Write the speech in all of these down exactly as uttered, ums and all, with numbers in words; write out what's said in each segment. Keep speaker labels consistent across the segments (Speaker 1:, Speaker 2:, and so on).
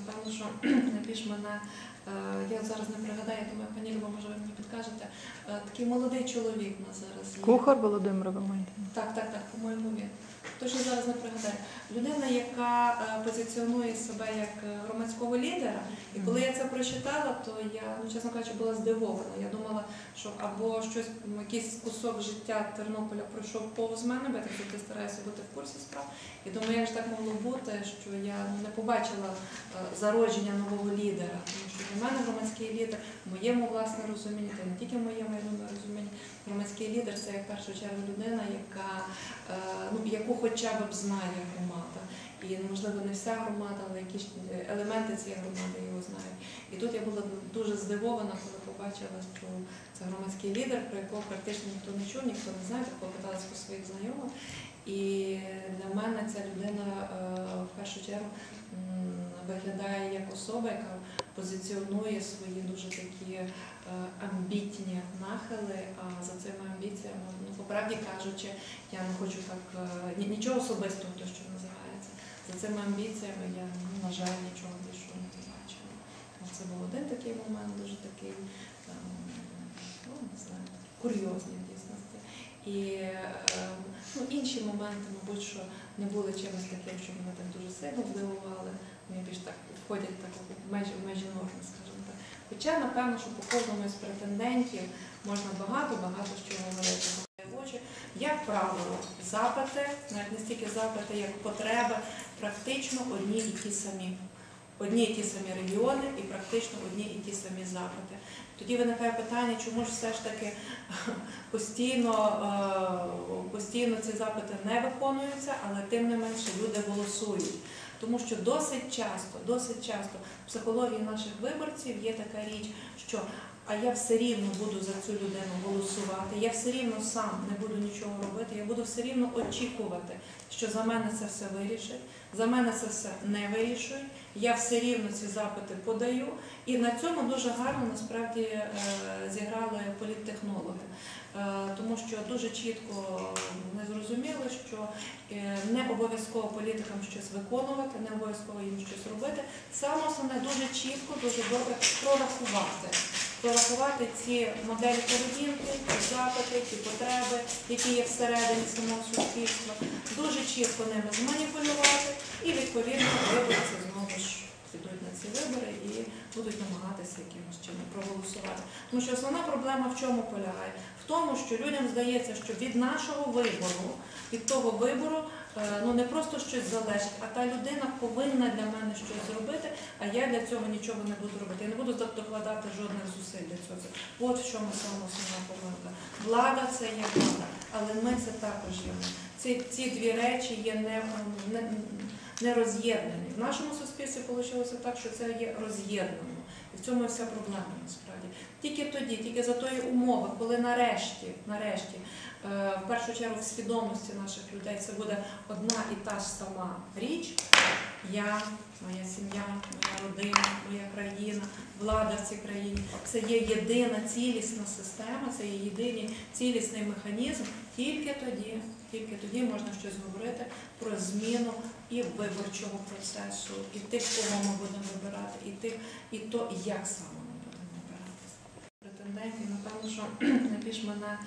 Speaker 1: напевно, що найбільш мене, я зараз не пригадаю, я думаю, пані Люба, може ви мені підкажете, такий молодий чоловік у нас зараз є.
Speaker 2: Кухар Володимир, ви маєте?
Speaker 1: Так, так, так, по-моєму він. Точно зараз не пригадаю. Людина, яка позиціонує себе як громадського лідера, і коли я це прочитала, то я, ну, чесно кажучи, була здивована. Я думала, що або щось, якийсь кусок життя Тернополя пройшов повз мене, бо я так завжди стараюся бути в курсі справ. І думаю, як ж так могло бути, що я не побачила зародження нового лідера. Тому що для мене громадський лідер, в моєму власне розумінні, та не тільки в моєму, я думаю, розумінні, громадський лідер – це, як в першу чергу, людина, яка, ну, яку хоча б знає громада. І, можливо, не вся громада, але якісь елементи цієї громади його знають. І тут я була дуже здивована, коли побачила, що це громадський лідер, про якого практично ніхто не чув, ніхто не знає, такого питалась по своїх знайомих. І для мене ця людина, в першу чергу, виглядає як особа, яка позиціонує свої дуже такі амбітні нахили, а за цими амбіціями, ну, по правді кажучи, я не хочу так, нічого особистого, то, що називається. За цими амбіціями я, ну, на жаль, нічого більшого не побачила. Це був один такий момент, дуже такий, ну, не знаю, курйозний в дійсності. І ну, інші моменти, мабуть, що не були чимось таким, що мене так дуже сильно здивували, вони більш так входять так в межі, в межі норми, скажімо так. Хоча, напевно, що по кожному із претендентів можна багато-багато що говорити. Як правило, запити, навіть не стільки запити, як потреби, практично одні і ті самі. Одні і ті самі регіони і практично одні і ті самі запити. Тоді виникає питання, чому ж все ж таки постійно, постійно ці запити не виконуються, але тим не менше люди голосують. Тому що досить часто, досить часто в психології наших виборців є така річ, що а я все рівно буду за цю людину голосувати, я все рівно сам не буду нічого робити, я буду все рівно очікувати, що за мене це все вирішить, за мене це все не вирішують, я все рівно ці запити подаю. І на цьому дуже гарно, насправді, зіграли політтехнологи. Тому що дуже чітко ми зрозуміли, що не обов'язково політикам щось виконувати, не обов'язково їм щось робити. Саме основне дуже чітко, дуже добре прорахувати. Прорахувати ці моделі поведінки, ці запити, ті потреби, які є всередині самого суспільства, дуже чітко ними зманіпулювати і, відповідно, виборці знову ж підуть на ці вибори і будуть намагатися якимось чином проголосувати. Тому що основна проблема в чому полягає? В тому, що людям здається, що від нашого вибору, від того вибору, ну не просто щось залежить, а та людина повинна для мене щось зробити, а я для цього нічого не буду робити. Я не буду докладати жодних зусиль для цього. От в чому саме основна помилка. Влада – це є влада, але ми – це також є ми. Ці, ці дві речі є не, не, не роз'єднані. В нашому суспільстві вийшло так, що це є роз'єднано. І в цьому вся проблема, насправді. Тільки тоді, тільки за тої умови, коли нарешті, нарешті, в першу чергу в свідомості наших людей це буде одна і та ж сама річ. Я, моя сім'я, моя родина, моя країна, влада в цій країні. Це є єдина цілісна система, це є єдиний цілісний механізм. Тільки тоді, тільки тоді можна щось говорити про зміну і виборчого процесу, і тих, кого ми будемо вибирати, і тих, і то, як саме ми будемо вибирати. Претендентів, напевно, що найбільш мене,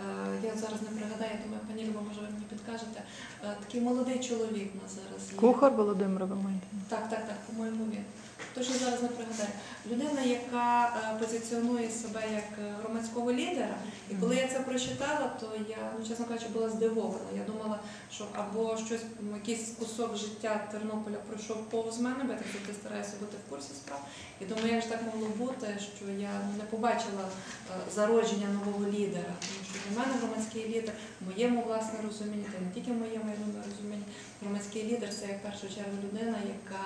Speaker 1: я зараз не пригадаю, я думаю, пані Люба, може ви мені підкажете, такий молодий чоловік у нас зараз є.
Speaker 2: Кухар Володимир, ви маєте?
Speaker 1: Так, так, так, по-моєму він. Точно зараз не пригадаю. Людина, яка позиціонує себе як громадського лідера, і коли я це прочитала, то я, ну, чесно кажучи, була здивована. Я думала, що або щось, якийсь кусок життя Тернополя пройшов повз мене, бо я так завжди стараюся бути в курсі справ. І думаю, як ж так могло бути, що я не побачила зародження нового лідера. Тому що для мене громадський лідер, в моєму власне розумінні, та не тільки в моєму, я думаю, розумінні, громадський лідер – це, як в першу чергу, людина, яка,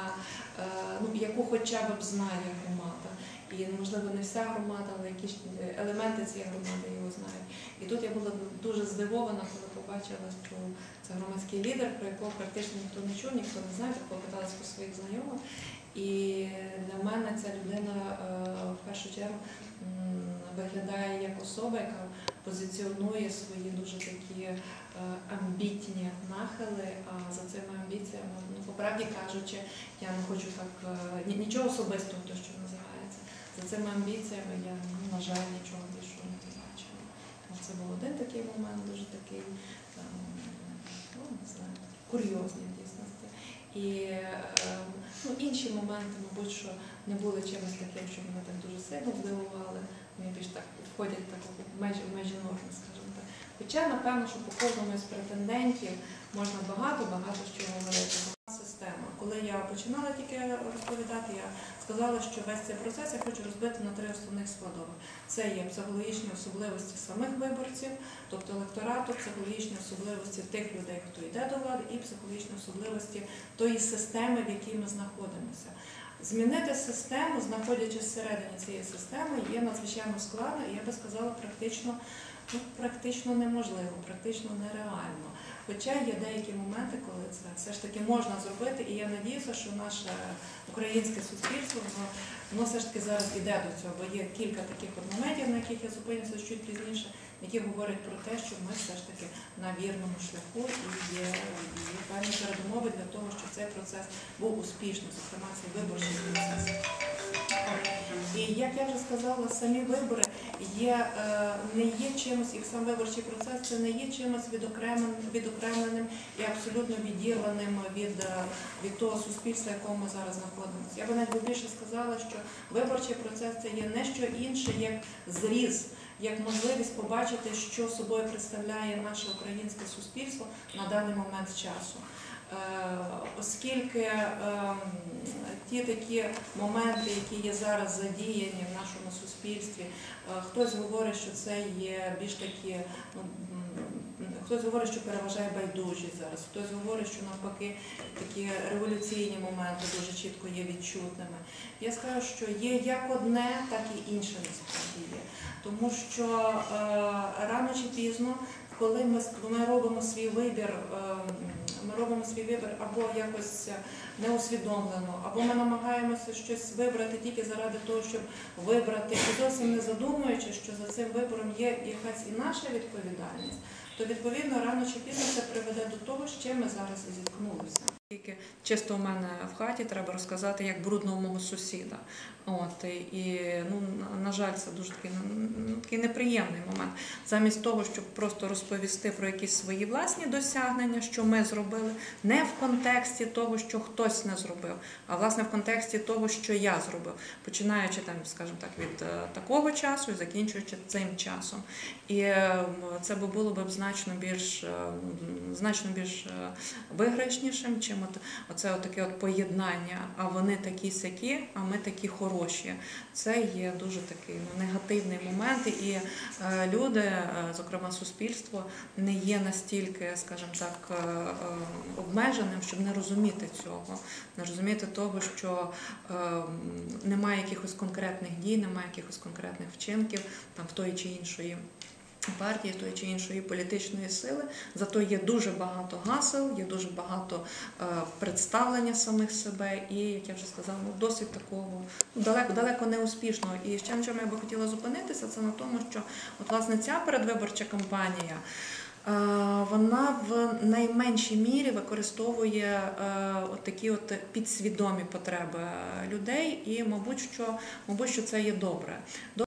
Speaker 1: ну, яку хоча б знає громада. І, можливо, не вся громада, але якісь елементи цієї громади його знають. І тут я була дуже здивована, коли побачила, що це громадський лідер, про якого практично ніхто не чув, ніхто не знає, такого питалась по своїх знайомих. І для мене ця людина, в першу чергу, виглядає як особа, яка позиціонує свої дуже такі е, амбітні нахили, а за цими амбіціями, ну, по правді кажучи, я не хочу так, е, ні- нічого особистого, то, що називається. За цими амбіціями я, ну, на жаль, нічого більшого не побачила. Це був один такий момент, дуже такий, там, ну, не знаю, курйозний в дійсності. І е, ну, інші моменти, мабуть, що не були чимось таким, що мене так дуже сильно здивували. Вони більш так входять так в межі, в межі норми, скажімо так. Хоча, напевно, що по кожному із претендентів можна багато-багато що говорити. Система. Коли я починала тільки розповідати, я сказала, що весь цей процес я хочу розбити на три основних складових. Це є психологічні особливості самих виборців, тобто електорату, психологічні особливості тих людей, хто йде до влади, і психологічні особливості тої системи, в якій ми знаходимося. Змінити систему, знаходячись всередині цієї системи, є надзвичайно складно, і я би сказала, практично, ну, практично неможливо, практично нереально. Хоча є деякі моменти, коли це все ж таки можна зробити, і я надіюся, що наше українське суспільство, воно, воно все ж таки зараз йде до цього, бо є кілька таких от моментів, на яких я зупинюся чуть пізніше, які говорять про те, що ми все ж таки на вірному шляху і є, є певні передумови для того, щоб цей процес був успішним, зокрема цей виборчий процес. І як я вже сказала, самі вибори є, не є чимось, і сам виборчий процес це не є чимось відокремленим, відокремленим і абсолютно відірваним від, від того суспільства, в якому ми зараз знаходимося. Я би навіть більше сказала, що виборчий процес це є не що інше, як зріз, як можливість побачити, що собою представляє наше українське суспільство на даний момент часу. Оскільки ті такі моменти, які є зараз задіяні в нашому суспільстві, хтось говорить, що це є більш такі, ну, хтось говорить, що переважає байдужість зараз, хтось говорить, що навпаки такі революційні моменти дуже чітко є відчутними. Я скажу, що є як одне, так і інше насправді є. Тому що е, рано чи пізно, коли ми, ми робимо свій вибір, е, ми робимо свій вибір або якось неусвідомлено, або ми намагаємося щось вибрати тільки заради того, щоб вибрати, і зовсім не задумуючи, що за цим вибором є якась і наша відповідальність, то відповідно рано чи пізно це приведе до того, з чим ми зараз і зіткнулися. Тільки чисто у мене в хаті треба розказати, як брудно у мого сусіда. От, і, ну, на жаль, це дуже такий, ну, такий неприємний момент. Замість того, щоб просто розповісти про якісь свої власні досягнення, що ми зробили, не в контексті того, що хтось не зробив, а власне в контексті того, що я зробив, починаючи там, скажімо так, від такого часу і закінчуючи цим часом. І це би було б значно більш, значно більш виграшнішим, чим от, оце от таке от поєднання, а вони такі-сякі, а ми такі хороші. Це є дуже такий, ну, негативний момент, і е, люди, е, зокрема суспільство, не є настільки, скажімо так, е, е, обмеженим, щоб не розуміти цього, не розуміти того, що е, немає якихось конкретних дій, немає якихось конкретних вчинків там в тої чи іншої партії, тої чи іншої політичної сили, зато є дуже багато гасел, є дуже багато е, представлення самих себе і, як я вже сказала, ну, досить такого, ну, далеко, далеко не успішного. І ще на чому я би хотіла зупинитися, це на тому, що от, власне, ця передвиборча кампанія, вона в найменшій мірі використовує от такі от підсвідомі потреби людей і, мабуть, що, мабуть, що це є добре.